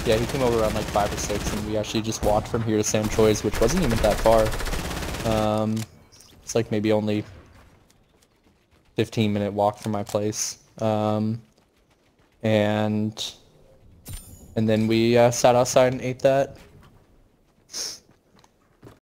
Yeah, he came over around like 5 or 6, and we actually just walked from here to San Choi's, which wasn't even that far. It's like maybe only 15-minute walk from my place. And then we sat outside and ate that.